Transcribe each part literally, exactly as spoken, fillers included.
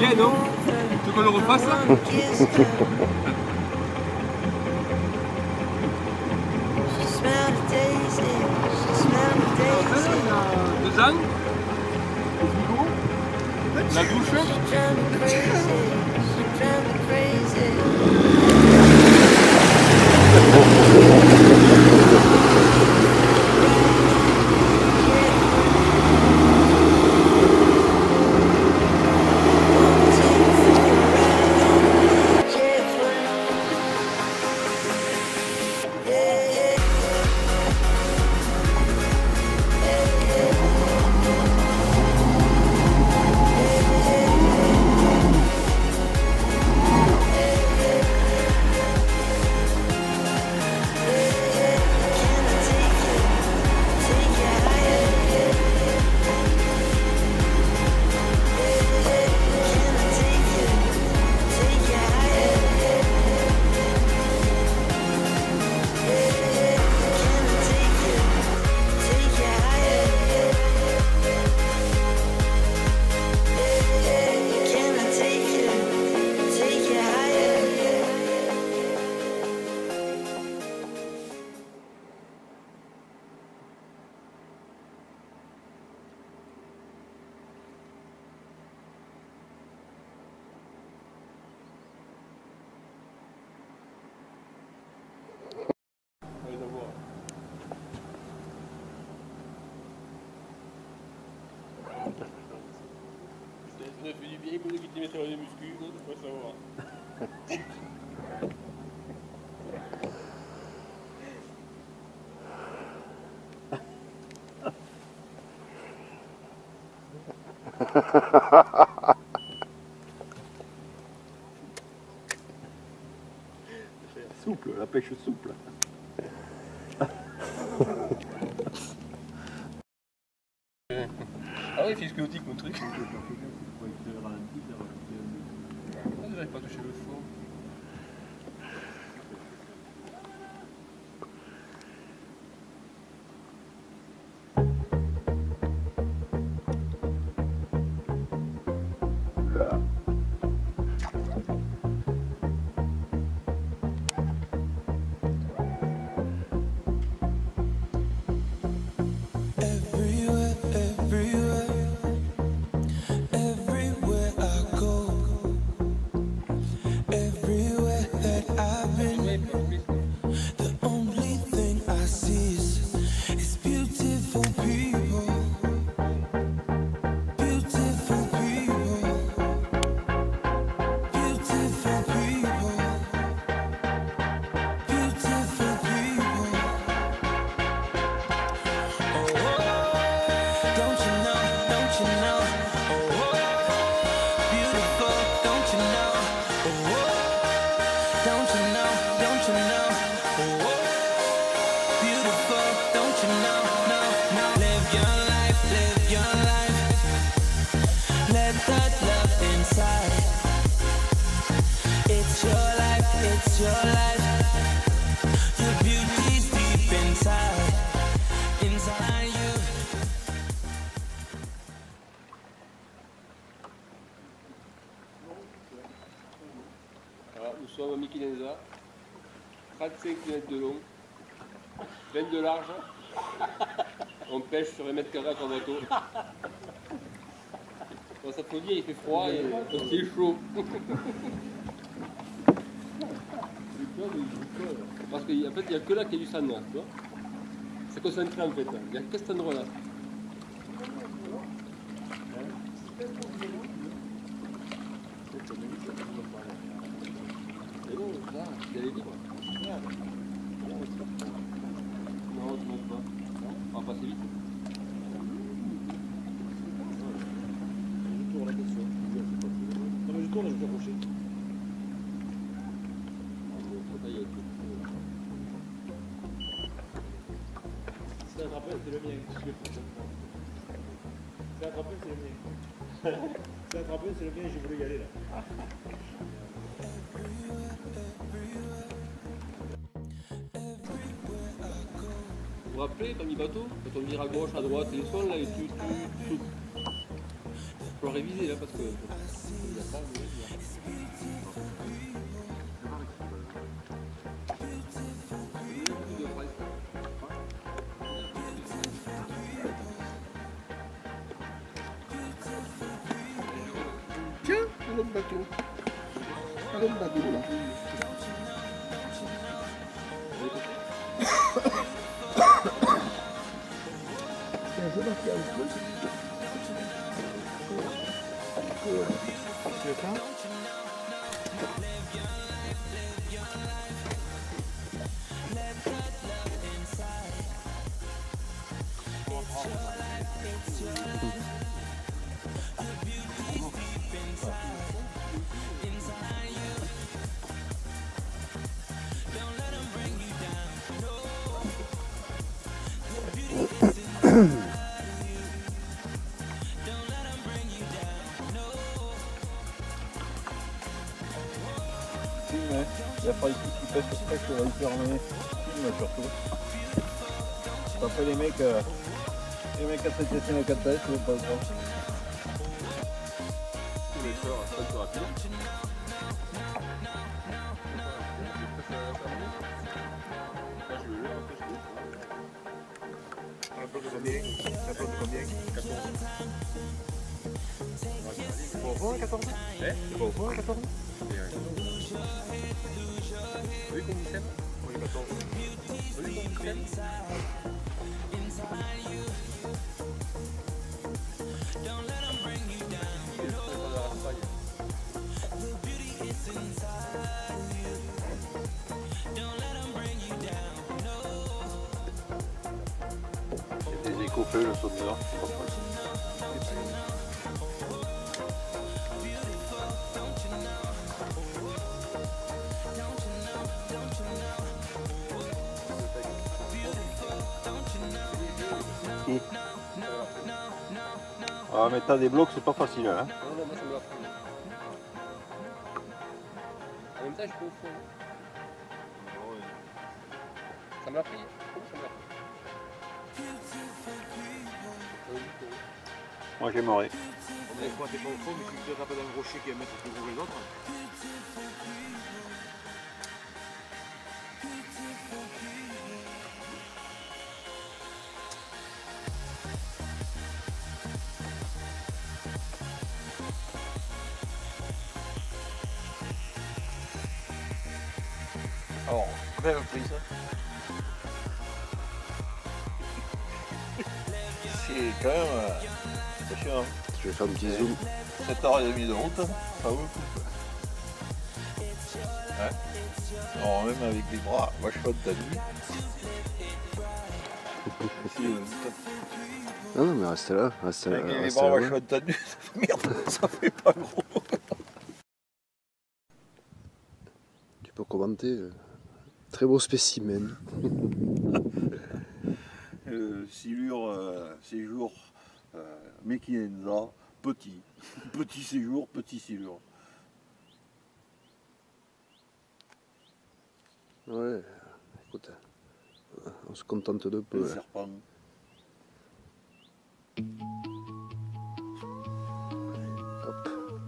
bien, non? Tu veux qu'on le refasse là? Deux ans? La douche? Ça fait du bien pour nous qui te mettent les muscles, il faut savoir. Souple, la pêche souple. Ah oui, fiche chaotique mon truc. J'arrive pas à toucher le fond. Alors, nous sommes à Mikilenza, trente-cinq kilomètres de long, vingt de large, on pêche sur les mètres carrés avec un bateau. Bon, ça faut dire, il fait froid et il est chaud. Parce qu'en fait, il n'y a que là qu'il y a du sand, tu vois. C'est concentré en fait, il n'y a que cet endroit là. C'est bon, là, il y a les livres. Non, tu montes pas. On va passer vite. Je tourne la question. Non mais je tourne et je vais approcher. C'est attrapé, c'est le mien. C'est attrapé, c'est le mien. C'est attrapé, c'est le mien, j'ai voulu y aller là. Vous vous rappelez, comme bateau, quand on vire à gauche, à droite, et ils sont là et tu, tu, tu sautes. faut le réviser là parce que. Il a pas Tiens, un autre bateau. Un autre bateau là. Je vais marquer un peu. Tu veux ça? Il a fallu qu'il passe ce que va lui fermer. Film surtout. Après les mecs, euh, les mecs à cette S N A quatre S, c'est pas grave. tous les soirs, ça sera rapide. Un peu de combien? Un peu de combien? quatorze. C'est pas au fond, quatorze? Eh? C'est pas au fond, quatorze? Vous voyez comme il s'aime? Oui, quatorze. Vous voyez comme il s'aime? Il y a des écopés le sauteur. Ah mais t'as des blocs, c'est pas facile hein. Non, non, moi ça me l'a pris. En même temps, je peux au fond. Ça me l'a pris. Comment ça me l'a pris? Moi j'aimerais. Des fois t'es pas au fond, mais tu te tapes dans un rocher qui est un mètre plus gros que les autres. Alors, belle prise. C'est quand même euh, attention, Je vais faire un petit zoom. sept heures trente de route, ça vaut le coup. Ouais. Alors même avec les bras, moi je fais de ta nuit. Si, euh, Non, non, mais restez là. Restez là. avec les Restez bras, là. moi je fais de ta nuit. Merde, ça fait pas gros. Tu peux commenter. euh, Très beau spécimen. Euh, silure, euh, séjour, euh, Mequinenza, petit. Petit séjour, petit silure. Ouais, écoute, euh, on se contente de Un peu. hein. serpent. Hop.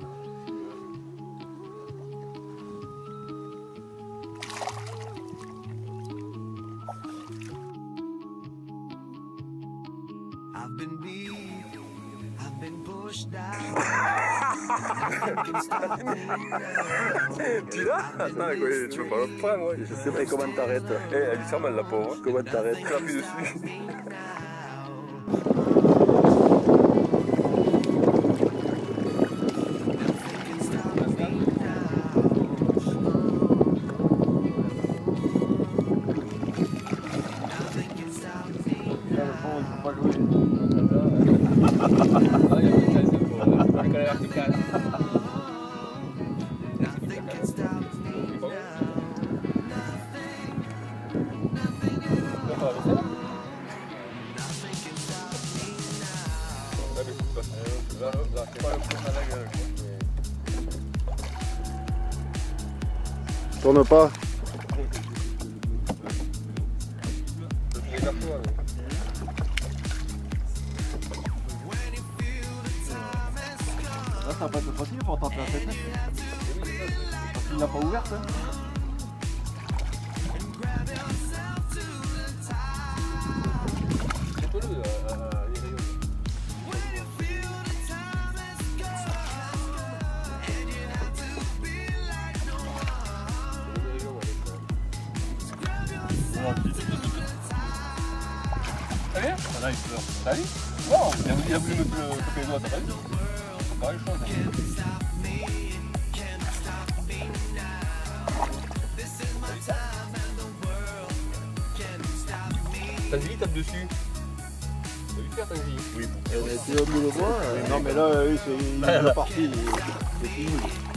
I've been beat, I've been pushed down. Tu l'as? Attends, quoi, tu peux pas le prendre, je sais pas comment t'arrêtes. Eh, elle lui sert mal la pauvre. Comment t'arrêtes? Tu l'as plus dessus. Tourne pas. facile pour tenter la tête. Parce qu'il l'a pas ouverte. Hein. C'est pas le, euh, euh, les rayons. Allez, là il pleure. Allez, wow, il a voulu, il a voulu me taper les doigts, t'as pas vu? C'est pareil chose. Tanguy, il tape dessus. T'as vu faire Tanguy? Oui. Tu veux me le voir? Non mais là, oui, c'est il est parti, c'est fini.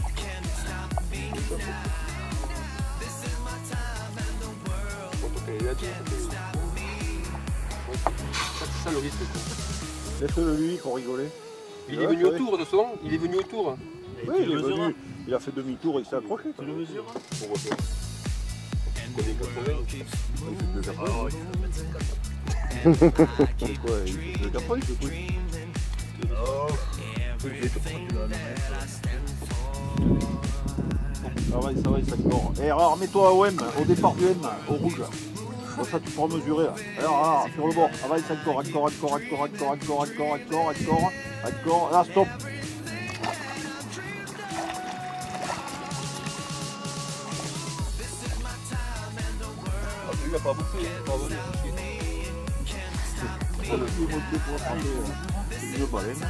C'est ça le risque. Laisse-le lui pour rigoler. Il est venu autour de toute façon, il est venu autour. Oui, il est venu, il a fait demi-tour et il s'est accroché. Tu le mesures? Pour refaire. On connaît quatre-vingts. Il fait deux quatre-vingts. C'est quoi? Il fait deux quatre-vingts, il fait quoi? Ça va, ça va, ça corps. Et alors, mets-toi au M, au départ du M, au rouge. Comme ça, tu pourras mesurer. Alors, alors, sur le bord. Ah, va, ça corps, accord, accord, accord, accord, accord, accord, accord, accord, accord. Là, stop. Ah, lui, il n'a pas bouffé, il n'a pas volé. C'est le plus monté pour attraper une baleine.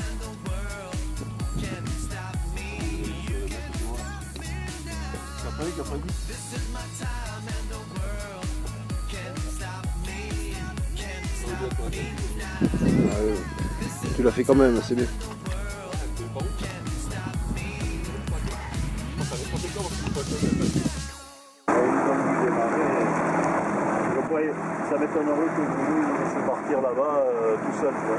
Qu'après, qu'après dit. Ah, euh, tu l'as fait quand même, c'est bien. Ça m'étonnerait que vous nous laissiez partir là-bas euh, tout seul. Quoi.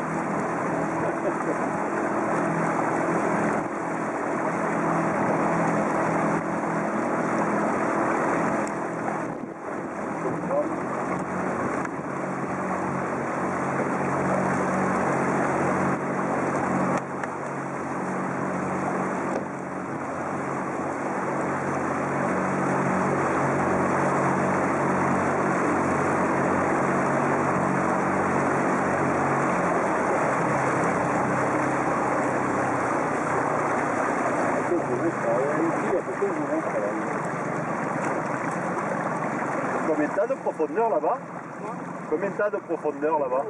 Combien de tas de profondeur là-bas? Combien de tas de profondeur là-bas?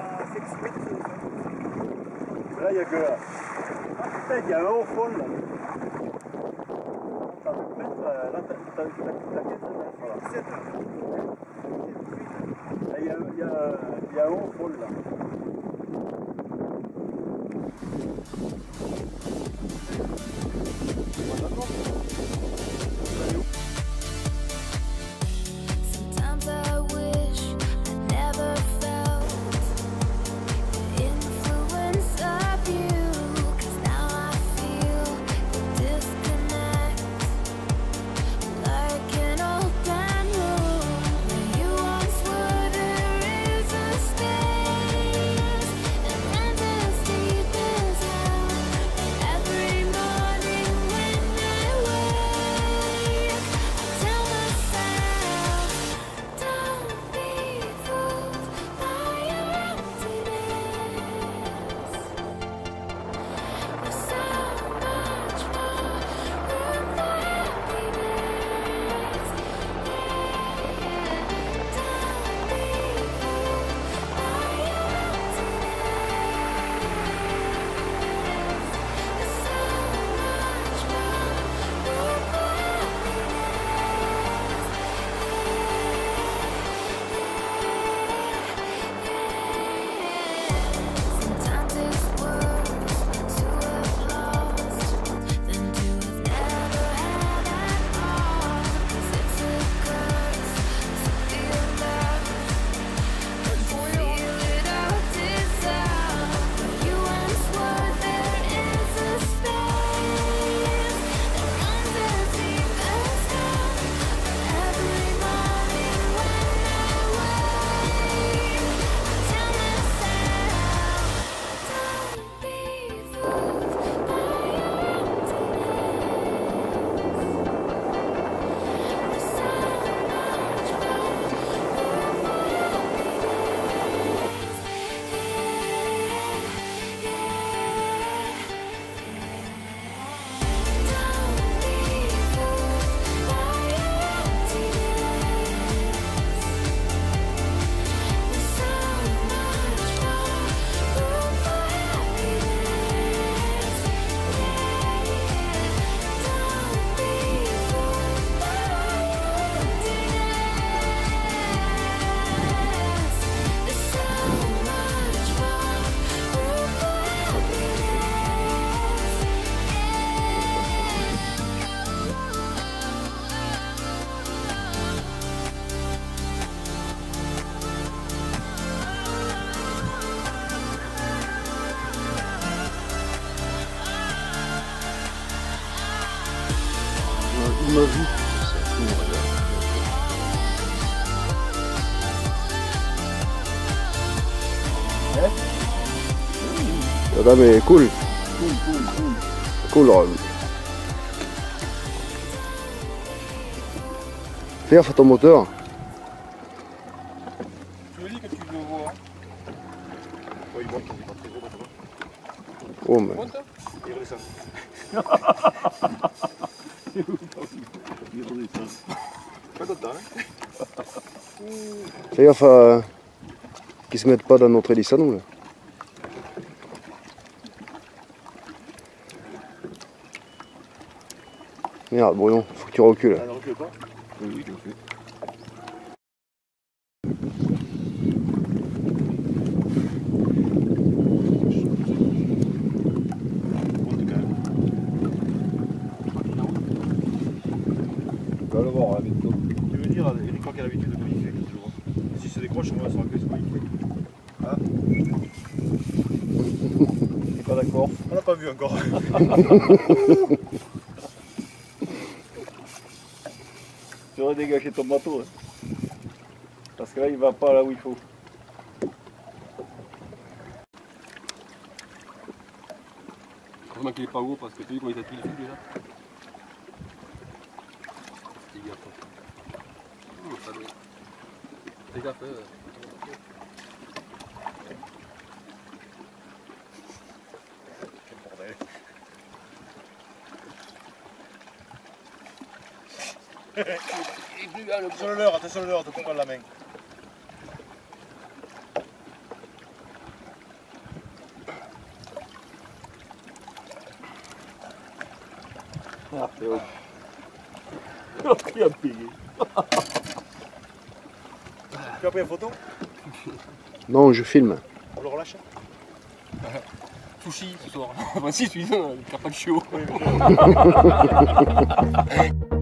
Là, il y a que... Ah putain, il y a un au fond là. Ça peut mettre... Là, t'as quinze mètres là. Là, il y a, il y a, il y a un au fond là. Sometimes I wish I never felt the influence of you, 'cause now I feel the disconnect, like an old brand new. Where you once were, there is a space, and then as deep as hell. filme à vue. C'est fou, regarde. Là, mais cool. Cool, cool, cool. Cool, Ron. Fais gaffe à ton moteur. Tu me dis que tu le vois. Ouais, il monte, il est pas très gros, tu vois. Oh, mais. Monte. Il redescend. Il redescend. Pas content, hein. Fais gaffe à. Qu'ils se mettent pas dans notre hélice à nous, là. Merde, Bruno, faut que tu recules. Ah, ne recule pas. Oui, oui, bien sûr. On va le voir, là, bientôt. Tu veux dire, Eric croit qu'il a l'habitude de communiquer avec toujours. Si se décroche, on va se rappeler ce qu'il fait. Ah. T'es pas d'accord? On l'a pas vu encore. Tu aurais dégagé ton bateau. Hein. Parce que là, il va pas là où il faut. Heureusement qu'il est pas gros parce que tu as vu comment il t'a pris le fil déjà. Fais gaffe. Oh, ça doit. Fais gaffe. Euh... Attention le leurre, attention le leurre, te prends pas la main. Ah, c'est bon. Il a payé. Tu as pris une photo? Non, je filme. On le relâche? Sushi ce soir. Enfin si, tu dis, il n'y a pas de chiot. Oui, mais...